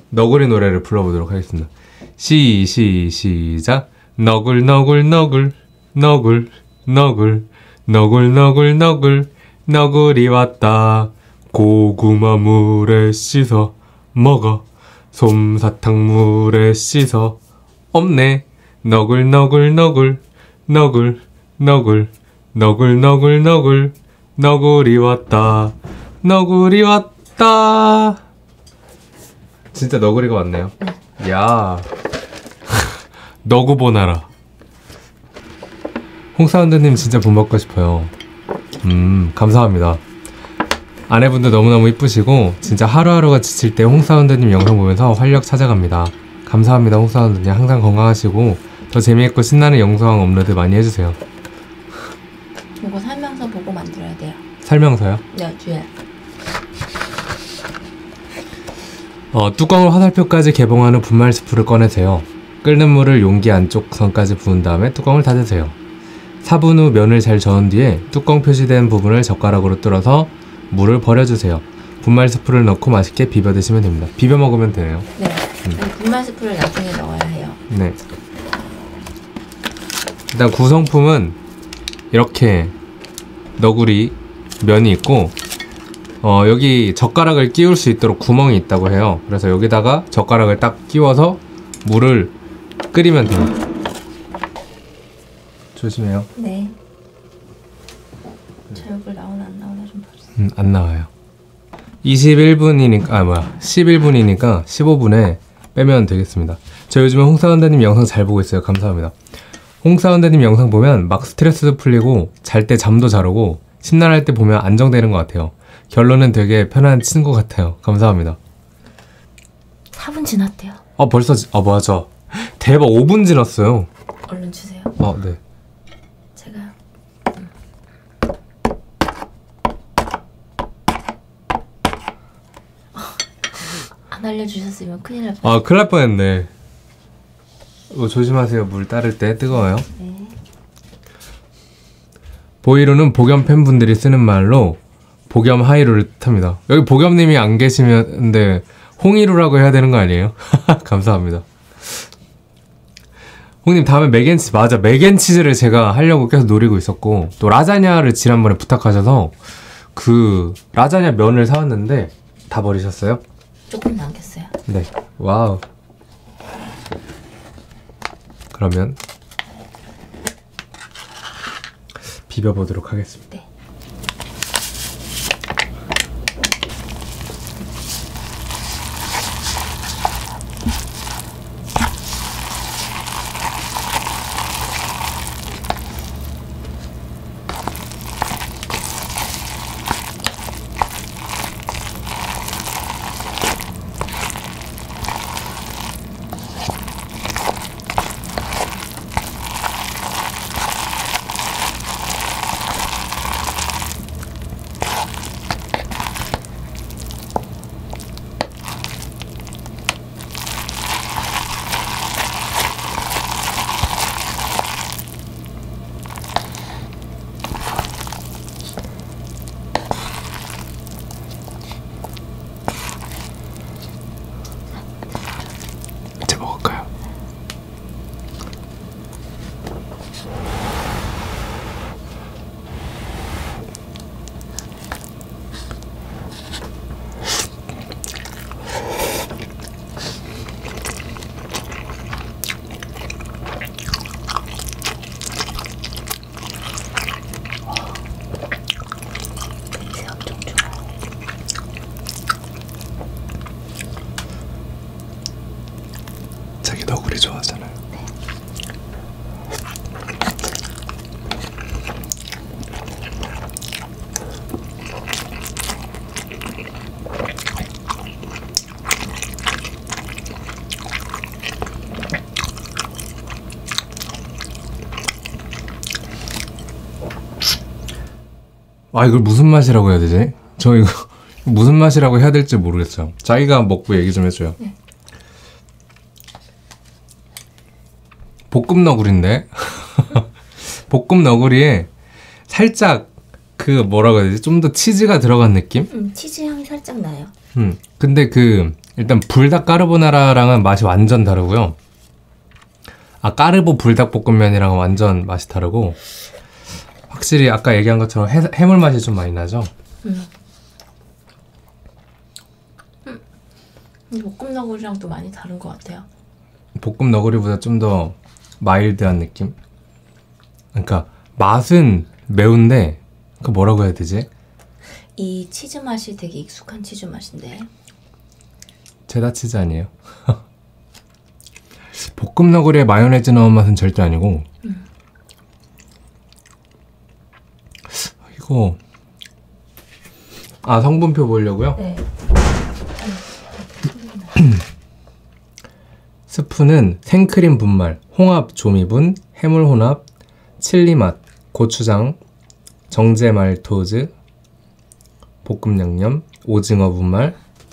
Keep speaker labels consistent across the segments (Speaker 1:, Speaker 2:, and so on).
Speaker 1: 너구리 노래를 불러보도록 하겠습니다. 시작. 너굴 너굴 너굴 너굴 너굴 너굴 너굴 너굴 너구리 왔다. 고구마 물에 씻어 먹어. 솜사탕 물에 씻어 없네. 너굴 너굴 너굴 너굴 너굴 너굴 너굴 너굴 너구리 왔다. 너구리 왔다. 진짜 너구리가 왔네요. 야. 너구보나라. 홍사운드님 진짜 본 받고 싶어요. 감사합니다. 아내분도 너무너무 이쁘시고 진짜 하루하루가 지칠 때 홍사운드님 영상 보면서 활력 찾아갑니다. 감사합니다. 홍사운드님 항상 건강하시고 더 재미있고 신나는 영상 업로드 많이 해주세요.
Speaker 2: 이거 설명서 보고 만들어야 돼요.
Speaker 1: 설명서요?
Speaker 2: 네, 뒤에.
Speaker 1: 뚜껑을 화살표까지 개봉하는 분말 스프를 꺼내세요. 끓는 물을 용기 안쪽 선까지 부은 다음에 뚜껑을 닫으세요. 4분 후 면을 잘 저은 뒤에 뚜껑 표시된 부분을 젓가락으로 뚫어서 물을 버려주세요. 분말 스프를 넣고 맛있게 비벼 드시면 됩니다. 비벼 먹으면 되네요.
Speaker 2: 네. 분말 스프를 나중에 넣어야 해요.
Speaker 1: 네. 일단 구성품은 이렇게 너구리 면이 있고 여기 젓가락을 끼울 수 있도록 구멍이 있다고 해요. 그래서 여기다가 젓가락을 딱 끼워서 물을 끓이면 돼요. 조심해요.
Speaker 2: 네. 저 얼굴 나오나 안 나오나 좀 봐주세요.
Speaker 1: 안 나와요. 11분이니까 11분이니까 15분에 빼면 되겠습니다. 저 요즘에 홍사운드님 영상 잘 보고 있어요. 감사합니다. 홍사운드님 영상 보면 막 스트레스도 풀리고 잘 때 잠도 잘 오고 심란할 때 보면 안정되는 것 같아요. 결론은 되게 편한 친구 같아요. 감사합니다.
Speaker 2: 4분 지났대요.
Speaker 1: 벌써 맞아. 대박 5분 지났어요.
Speaker 2: 얼른 주세요.
Speaker 1: 네.
Speaker 2: 제가 안 알려주셨으면 큰일 날 뻔.
Speaker 1: 큰일 날 뻔했네. 조심하세요. 물 따를 때 뜨거워요.
Speaker 2: 네.
Speaker 1: 보이루는 복염 팬분들이 쓰는 말로 복염 하이루를 뜻합니다. 여기 복염님이 안 계시면 근데 홍이루라고 해야 되는 거 아니에요? 감사합니다. 홍님 다음에 맥앤치즈 맞아. 맥앤치즈를 제가 하려고 계속 노리고 있었고 또 라자냐를 지난번에 부탁하셔서 그 라자냐 면을 사왔는데 다 버리셨어요?
Speaker 2: 조금 남겼어요.
Speaker 1: 네. 와우. 그러면 비벼보도록 하겠습니다.
Speaker 2: 네.
Speaker 1: 이제 먹을까요? 자기 너구리 좋아하잖아요. 이걸 무슨 맛이라고 해야 되지? 저 이거 무슨 맛이라고 해야 될지 모르겠어요. 자기가 먹고 얘기 좀 해줘요.
Speaker 2: 네.
Speaker 1: 볶음 너구리인데 볶음 너구리에 살짝 뭐라고 해야 되지? 좀 더 치즈가 들어간 느낌?
Speaker 2: 치즈 향이 살짝 나요.
Speaker 1: 근데 일단 불닭 까르보나라랑은 맛이 완전 다르고요. 아, 까르보 불닭볶음면이랑은 완전 맛이 다르고, 확실히 아까 얘기한 것처럼 해물 맛이 좀 많이 나죠?
Speaker 2: 볶음 너구리랑 또 많이 다른 것 같아요.
Speaker 1: 볶음 너구리보다 좀 더 마일드한 느낌? 그러니까 맛은 매운데 그 뭐라고 해야 되지?
Speaker 2: 이 치즈 맛이 되게 익숙한 치즈 맛인데.
Speaker 1: 체다 치즈 아니에요? 볶음 너구리에 마요네즈 넣은 맛은 절대 아니고 이거 아 성분표 보려고요?
Speaker 2: 네.
Speaker 1: 스프는 생크림 분말, 홍합 조미분, 해물 혼합, 칠리 맛, 고추장, 정제 말토즈, 볶음 양념, 오징어 분말,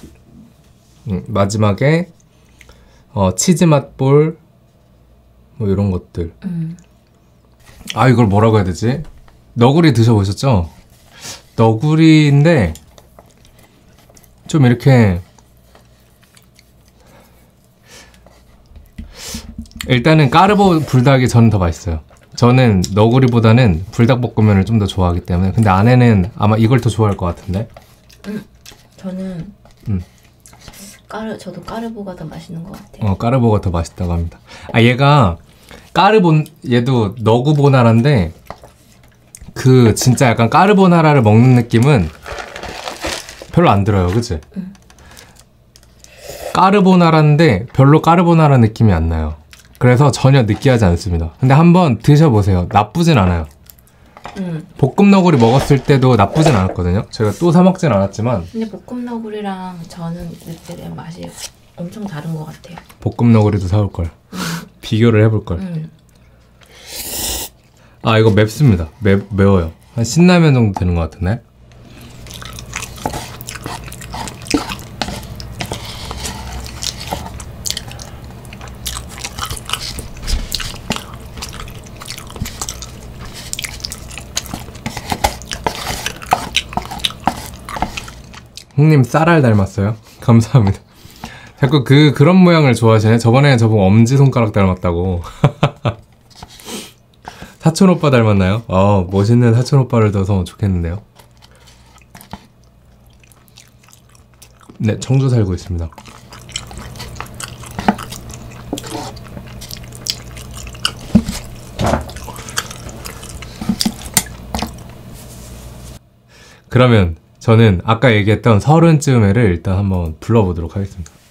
Speaker 1: 마지막에 치즈 맛볼 뭐 이런 것들. 아 이걸 뭐라고 해야 되지? 너구리 드셔보셨죠? 너구리인데 좀 이렇게 일단은 까르보 불닭이 저는 더 맛있어요. 저는 너구리보다는 불닭볶음면을 좀 더 좋아하기 때문에. 근데 아내는 아마 이걸 더 좋아할 것 같은데.
Speaker 2: 저는 저도 까르보가 더 맛있는 것 같아요.
Speaker 1: 까르보가 더 맛있다고 합니다. 아 얘가 얘도 너구보나라인데 그 진짜 약간 까르보나라를 먹는 느낌은 별로 안 들어요, 그치? 까르보나라인데 별로 까르보나라 느낌이 안 나요. 그래서 전혀 느끼하지 않습니다. 근데 한번 드셔보세요. 나쁘진 않아요. 볶음 너구리 먹었을 때도 나쁘진 않았거든요. 제가 또 사 먹진 않았지만.
Speaker 2: 근데 볶음 너구리랑 저는 느끼는 맛이 엄청 다른 것 같아요.
Speaker 1: 볶음 너구리도 사올 걸. 비교를 해볼 걸. 아 이거 맵습니다. 매워요. 한 신라면 정도 되는 것 같은데. 형님 쌀알 닮았어요? 감사합니다. 자꾸 그런 모양을 좋아하시네. 저번에 저보고 엄지손가락 닮았다고. 사촌오빠 닮았나요? 멋있는 사촌오빠를 둬서 좋겠는데요. 네, 청주 살고 있습니다. 그러면 저는 아까 얘기했던 30쯤에를 일단 한번 불러보도록 하겠습니다.